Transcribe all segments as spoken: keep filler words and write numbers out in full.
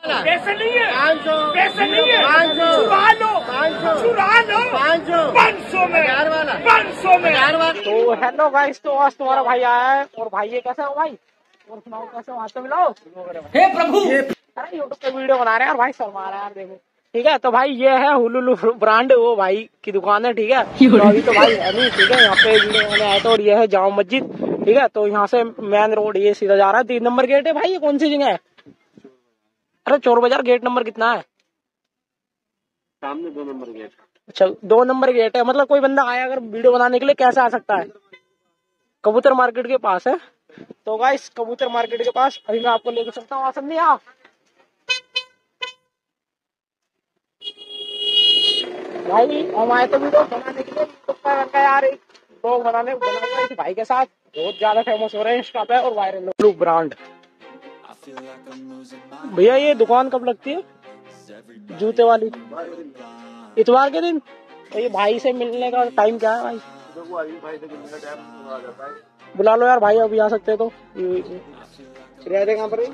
पैसे नहीं है, पाँच सौ पैसे नहीं है, पाँच सौ चुरा लो, पाँच सौ चुरा लो, पाँच सौ पाँच सौ में, हजार वाला पाँच सौ में। हजार वाला। तो हेलो गाइस, तो आज तुम्हारा भाई आया है। और भाई ये कैसा हो भाई? और सुनाओ कैसे हो? हाथ तो मिलाओ। हे प्रभु, अरे यूट्यूब पे वीडियो बना रहे हैं और भाई शर्मा रहा है यार, देखो। ठीक है, तो भाई ये है हुलुलु ब्रांड, वो भाई की दुकान है। ठीक है, तो अभी तो भाई है नहीं। ठीक है, यहाँ पे वीडियो बनाने आए थे। और ये है जामा मस्जिद। ठीक है, तो यहाँ से मेन रोड ये सीधा जा रहा है। तीन नंबर गेट है भाई। ये कौन सी जगह है? अरे चोर बाजार गेट नंबर कितना है? सामने दो नंबर गेट। अच्छा, दो नंबर गेट है। मतलब कोई बंदा आया अगर वीडियो बनाने के लिए कैसे आ सकता है? कबूतर मार्केट के पास है। तो गाइस कबूतर मार्केट के पास अभी मैं आपको लेके चलता हूँ। आसन नहीं आप भाई, हम आए तो वीडियो बनाने के लिए का यार, एक ब्लॉग बनाने बनाऊंगा इस भाई के साथ। बहुत ज्यादा फेमस हो रहे हैं इंस्टा पे और वायरल हो ब्रांड। भैया ये दुकान कब लगती है जूते वाली? इतवार के दिन। तो ये भाई से मिलने का टाइम क्या है भाई? बुला लो यार भाई, अभी आ सकते हैं तो। रहते कहाँ पर?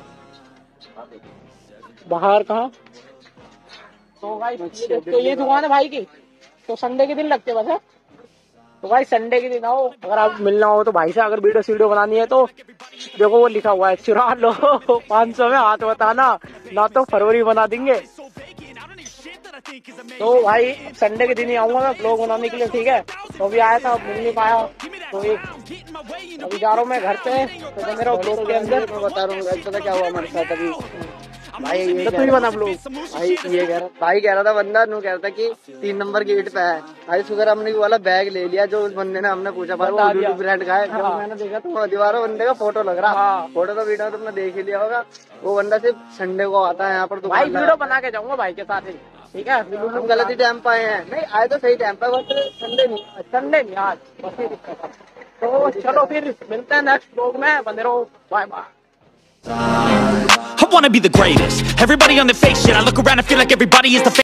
बाहर कहाँ? तो भाई ये, तो ये दुकान है भाई की। तो संडे के दिन लगते बस है। तो भाई संडे के दिन आओ, अगर आप मिलना हो तो भाई से। अगर वीडियो वीडियो बनानी है तो देखो वो लिखा हुआ है, चुरा लो पाँच सौ में, हाथ बताना ना तो फरवरी बना देंगे। तो भाई संडे के दिन ही आऊंगा मैं ब्लॉग बनाने के लिए। ठीक है, तो अभी आया था, मिल नहीं पाया। तो एक अभी जा रहा हूँ मैं घर पे। तो मेरा ब्लॉग के अंदर मैं बता रहा हूँ पता क्या हुआ हमारे साथ अभी। भाई ये तो तू ही बना ब्लॉग। भाई ये कह रहा भाई कह रहा था बंदा नू कह रहा था कि तीन नंबर गेट पे है भाई। शुगर हमने वाला बैग ले लिया जो उस बंदे ने, हमने पूछा भाई वो यूट्यूब ब्रांड का है। जब मैंने देखा तो दीवारों बंदे का फोटो लग रहा। फोटो तो वीडियो तुमने देख ही लिया होगा। वो बंदा सिर्फ संडे को आता है यहाँ पर। भाई वीडियो बना के जाऊंगा भाई के साथ ही। ठीक है, हम गलत ही टाइम पे आए हैं। नहीं आए तो सही टाइम पे, बस संडे नहीं संडे नहीं आज, बस ये दिक्कत है। तो चलो फिर मिलते हैं नेक्स्ट ब्लॉग में। बने रहो, bye bye. I wanna be the greatest. Everybody on the fake shit. I look around and feel like everybody is the